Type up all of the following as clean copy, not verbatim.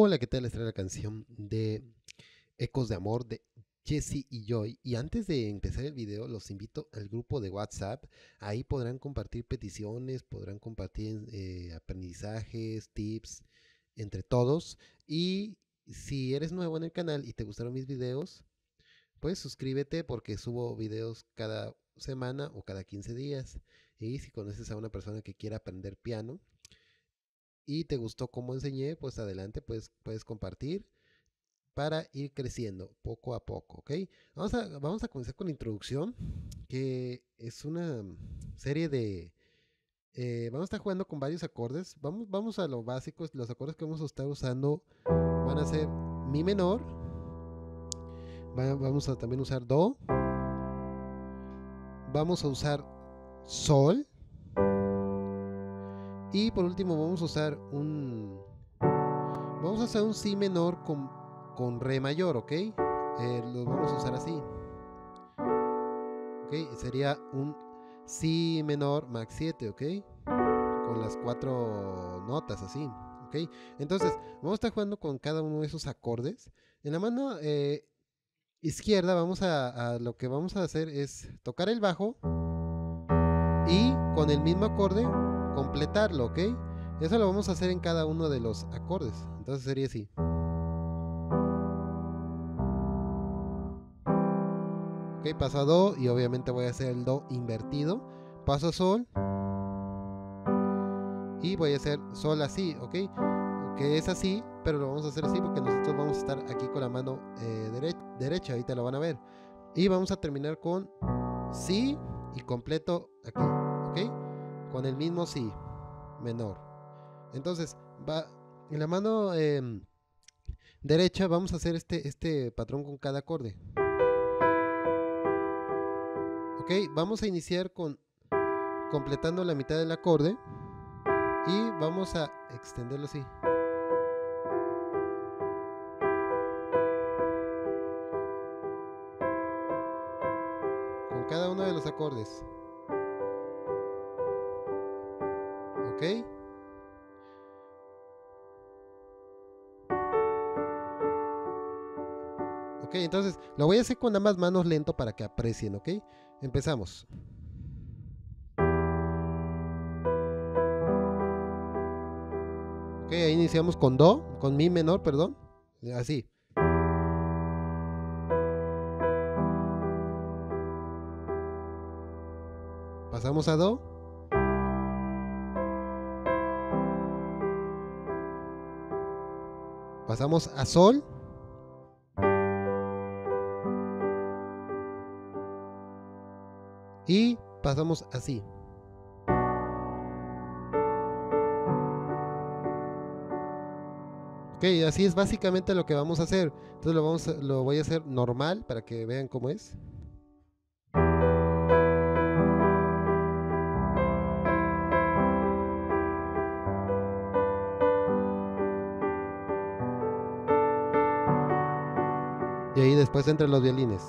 Hola, ¿qué tal? Les traigo la canción de Ecos de Amor de Jesse y Joy. Y antes de empezar el video, los invito al grupo de WhatsApp. Ahí podrán compartir peticiones, podrán compartir aprendizajes, tips, entre todos. Y si eres nuevo en el canal y te gustaron mis videos, pues suscríbete porque subo videos cada semana o cada 15 días. Y si conoces a una persona que quiera aprender piano y te gustó cómo enseñé, pues adelante, pues puedes compartir para ir creciendo poco a poco, ¿ok? Vamos a comenzar con la introducción, que es una serie de... vamos a estar jugando con varios acordes. Vamos a lo básico. Los acordes que vamos a estar usando van a ser Mi menor. Vamos a también usar Do. Vamos a usar Sol. Y por último vamos a usar un... Vamos a hacer un Si menor con Re mayor, ¿ok? Lo vamos a usar así. ¿Ok? Sería un Si menor Max 7, ¿ok? Con las 4 notas así, ¿ok? Entonces, vamos a estar jugando con cada uno de esos acordes. En la mano izquierda lo que vamos a hacer es tocar el bajo y con el mismo acorde completarlo, ¿ok? Eso lo vamos a hacer en cada uno de los acordes. Entonces sería así. Ok, paso a Do y obviamente voy a hacer el Do invertido. Paso a Sol y voy a hacer Sol así, ¿ok? Que es así, pero lo vamos a hacer así porque nosotros vamos a estar aquí con la mano derecha, ahorita lo van a ver. Y vamos a terminar con Si y completo aquí, ¿ok? Con el mismo Si menor. Entonces, va en la mano derecha vamos a hacer este patrón con cada acorde. Ok, vamos a iniciar completando la mitad del acorde y vamos a extenderlo así. Con cada uno de los acordes. Ok. Ok, entonces lo voy a hacer con ambas manos lento para que aprecien, ¿ok? Empezamos. Ok, ahí iniciamos con Do, con Mi menor, perdón. Así. Pasamos a Do. Pasamos a Sol. Y pasamos así. Ok, así es básicamente lo que vamos a hacer. Entonces lo voy a hacer normal para que vean cómo es. Y ahí después entran los violines.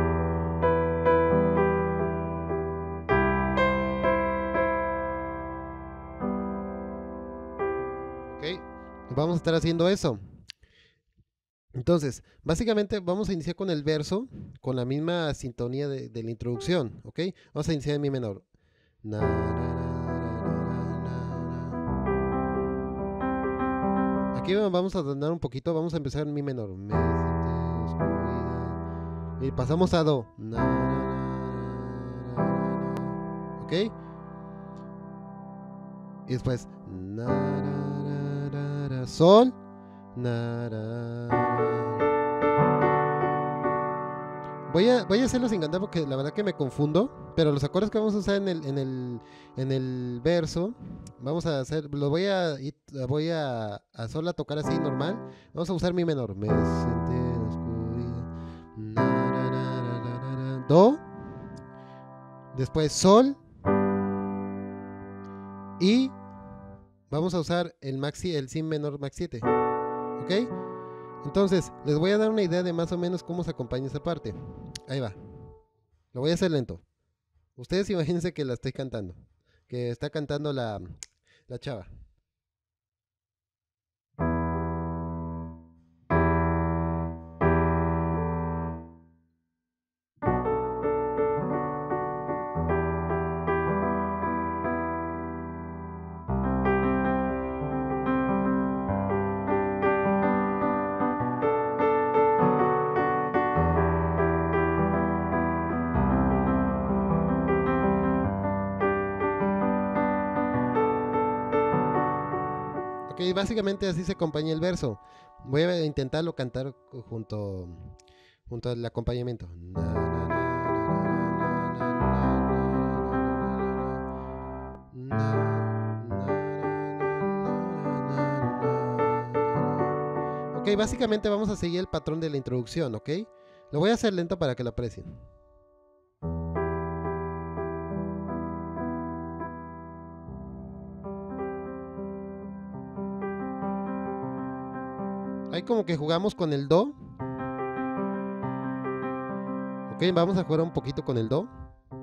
Ok, vamos a estar haciendo eso. Entonces, básicamente vamos a iniciar con el verso, con la misma sintonía de la introducción, ¿ok? Vamos a iniciar en Mi menor. Na, Aquí vamos a tornar un poquito, vamos a empezar en Mi menor. Y pasamos a Do. ¿Ok? Y después Sol. Voy a hacerlo sin cantar porque la verdad que me confundo. Pero los acordes que vamos a usar en el verso, vamos a hacer, voy a solo a tocar así normal. Vamos a usar Mi menor. Me senté en la oscuridad. Do. Después Sol. Y vamos a usar el Si menor Max 7. ¿Ok? Entonces, les voy a dar una idea de más o menos cómo se acompaña esa parte. Ahí va. Lo voy a hacer lento. Ustedes imagínense que la estoy cantando. Que está cantando la chava. Ok, básicamente así se acompaña el verso. Voy a intentarlo cantar junto al acompañamiento. Ok, básicamente vamos a seguir el patrón de la introducción, ¿ok? Lo voy a hacer lento para que lo aprecien. Ahí como que jugamos con el do. Ok, vamos a jugar un poquito con el do.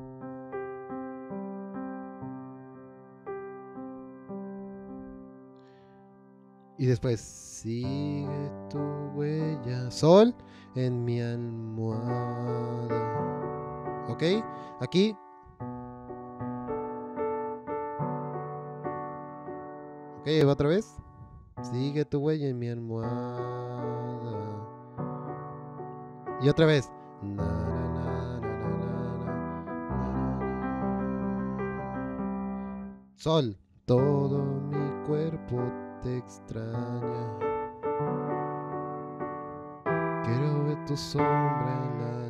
Y después, sigue tu huella, sol en mi almohada. Ok, aquí. Ok, otra vez. Sigue tu huella en mi almohada. Y otra vez. Sol, todo mi cuerpo te extraña. Quiero ver tu sombra en la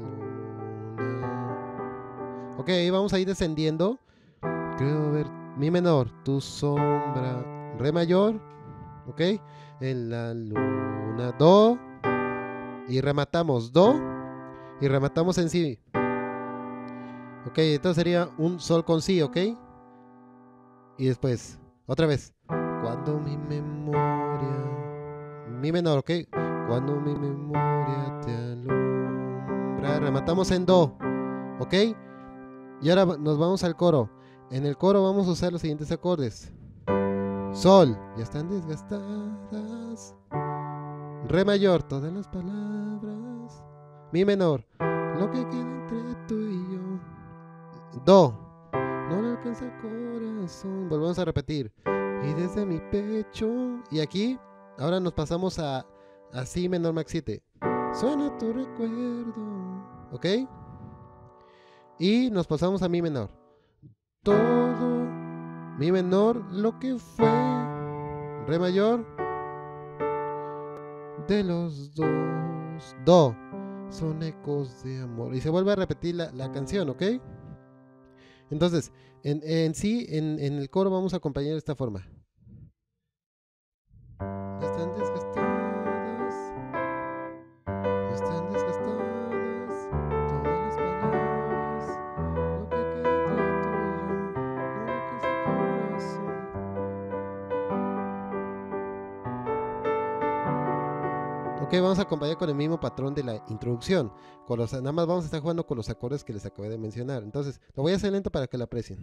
luna. Ok, vamos a ir descendiendo. Quiero ver mi menor, tu sombra. Re mayor. Ok, en la luna. Do. Y rematamos. Do. Y rematamos en si. Ok, entonces sería un sol con si, ok. Y después, otra vez. Cuando mi memoria. Mi menor, ok. Cuando mi memoria te alumbra. Rematamos en do. Ok. Y ahora nos vamos al coro. En el coro vamos a usar los siguientes acordes. Sol, ya están desgastadas. Re mayor, todas las palabras. Mi menor, lo que queda entre tú y yo. Do, no le alcanza el corazón. Volvemos a repetir. Y desde mi pecho. Y aquí, ahora nos pasamos a si menor max 7. Suena tu recuerdo. ¿Ok? Y nos pasamos a mi menor. Todo mi menor, lo que fue. Re mayor. De los dos. Do. Son ecos de amor. Y se vuelve a repetir la canción, ¿ok? Entonces, en el coro vamos a acompañar de esta forma. Están desgastadas. Están desgastadas. Todas las palabras. Lo que queda entre tú y yo. No alcanza el corazón. Ok, vamos a acompañar con el mismo patrón de la introducción. Nada más vamos a estar jugando con los acordes que les acabé de mencionar. Entonces, lo voy a hacer lento para que lo aprecien.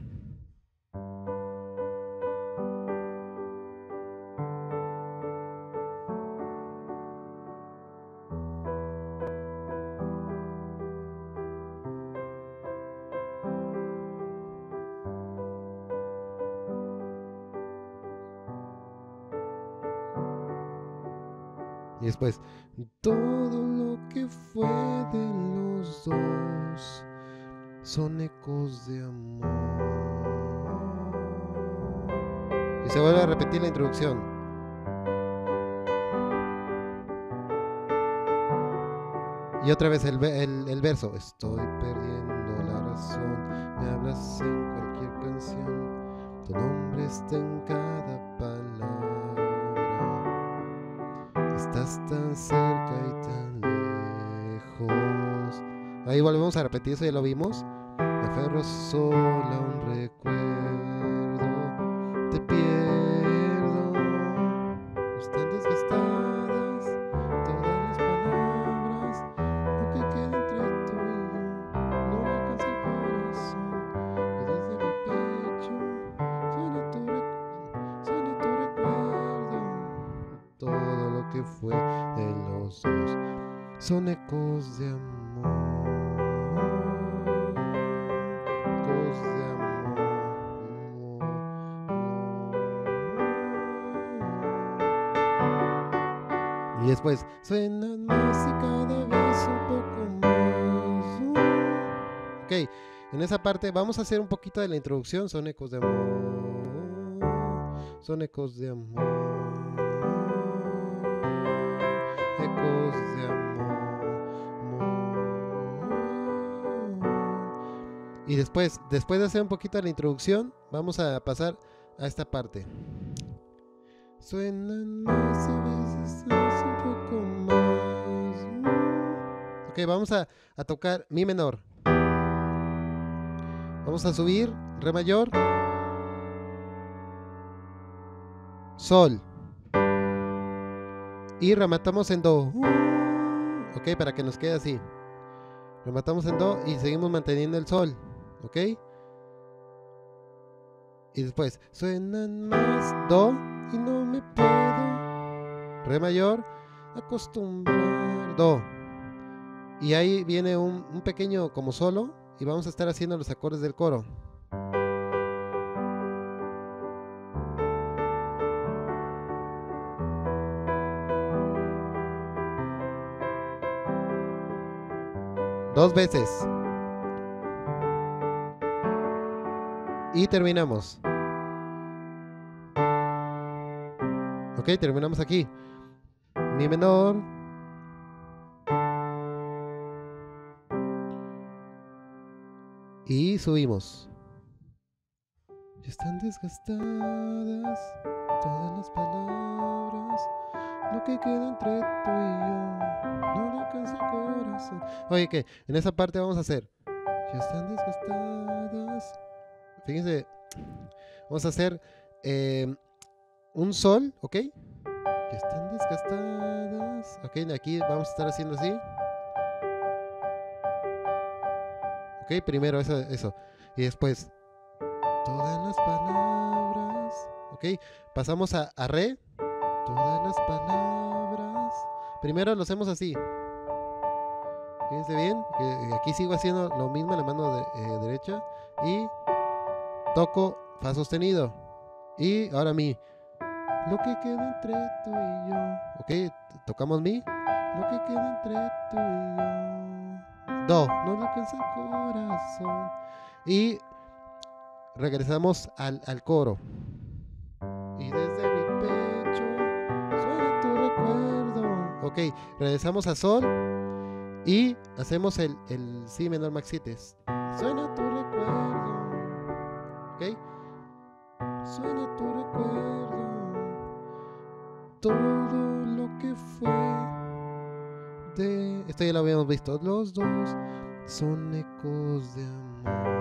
Y después, todo lo que fue de los dos son ecos de amor. Y se vuelve a repetir la introducción. Y otra vez el verso. Estoy perdiendo la razón. Me hablas en cualquier canción. Tu nombre está en cada palabra. Estás tan cerca y tan lejos. Ahí volvemos a repetir, eso ya lo vimos. Me aferro solo a un recuerdo. Te pierdo. Están desgastadas todas las palabras. Lo que queda entre tú y yo no alcanza el corazón. Y desde mi pecho suena tu recuerdo. Todo lo que fue de los dos son ecos de amor. Ecos de amor. Y después suenan más y cada vez un poco más. Ok, en esa parte vamos a hacer un poquito de la introducción. Son ecos de amor. Son ecos de amor. ecos de amor. Y después de hacer un poquito de la introducción, vamos a pasar a esta parte. Suenan más a veces un poco más. Ok, vamos a tocar mi menor. Vamos a subir re mayor, sol y rematamos en do. Ok, para que nos quede así. Rematamos en do y seguimos manteniendo el sol. Ok. Y después suenan más do y no me puedo re mayor acostumbrar do. Y ahí viene un pequeño como solo y vamos a estar haciendo los acordes del coro. Dos veces. Y terminamos. Ok, terminamos aquí. Mi menor. Y subimos. Ya están desgastadas todas las palabras. Lo que queda entre tú y yo no le alcanza el corazón. Oye, que en esa parte vamos a hacer. Ya están desgastadas. Fíjense, vamos a hacer un sol, ¿ok? Ya están desgastadas. Ok, aquí vamos a estar haciendo así. Ok, primero eso. Y después, todas las palabras. Ok, pasamos a re. Todas las palabras. Primero lo hacemos así. Fíjense bien, que aquí sigo haciendo lo mismo en la mano derecha. Y toco fa sostenido. Y ahora mi. Lo que queda entre tú y yo. Ok, tocamos mi. Lo que queda entre tú y yo. Do, no le alcanza el corazón. Y regresamos al coro. Y desde mi pecho suena tu recuerdo. Ok, regresamos a sol. Y hacemos el si menor max 7. Suena tu recuerdo. Ok. Suena tu recuerdo. Todo lo que fue de... Esto ya lo habíamos visto. Los dos son ecos de amor.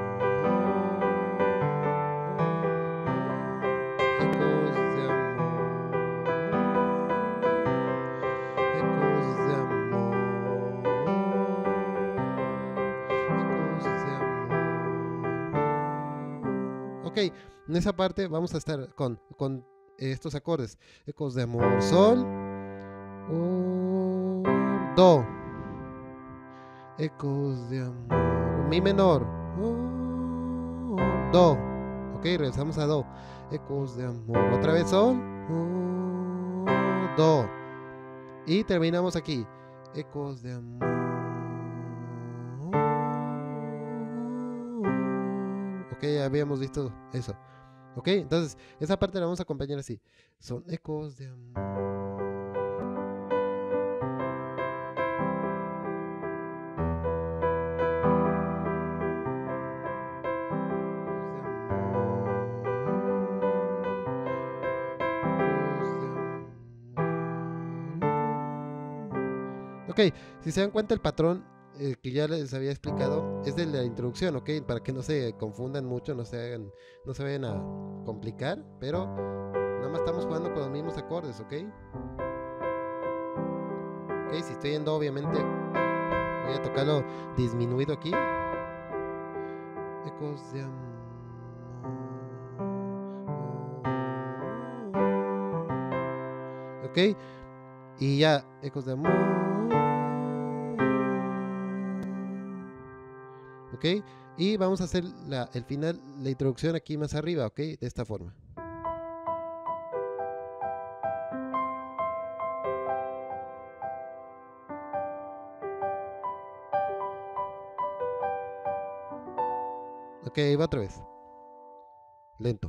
Ecos de amor. Ecos de amor. Ecos de amor. Ok, en esa parte vamos a estar con estos acordes. Ecos de amor, sol, do. Ecos de amor, mi menor, do. Ok, regresamos a do. Ecos de amor, otra vez sol, do. Y terminamos aquí. Ecos de amor. Ok, ya habíamos visto eso. Ok, entonces esa parte la vamos a acompañar así. Son ecos de amor. Ok, si se dan cuenta el patrón que ya les había explicado es de la introducción, ok, para que no se confundan mucho, no se vayan a complicar, pero nada más estamos jugando con los mismos acordes, ok. Ok, si estoy en do, obviamente voy a tocarlo disminuido aquí. Ecos de amor. Ok, y ya, ecos de amor. Ok, y vamos a hacer el final, la introducción aquí más arriba, ok, de esta forma. Ok, va otra vez. Lento.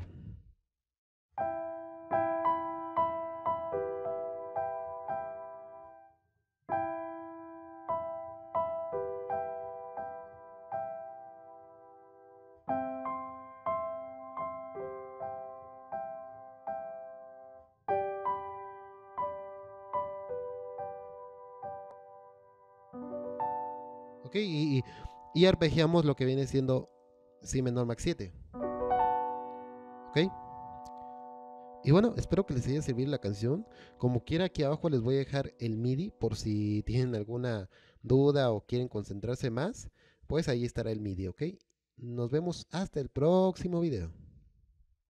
¿ok? Y arpegiamos lo que viene siendo Si menor max 7, ¿ok? Y bueno, espero que les haya servido la canción. Como quiera, aquí abajo les voy a dejar el MIDI por si tienen alguna duda o quieren concentrarse más. Pues ahí estará el MIDI, ¿ok? Nos vemos hasta el próximo video.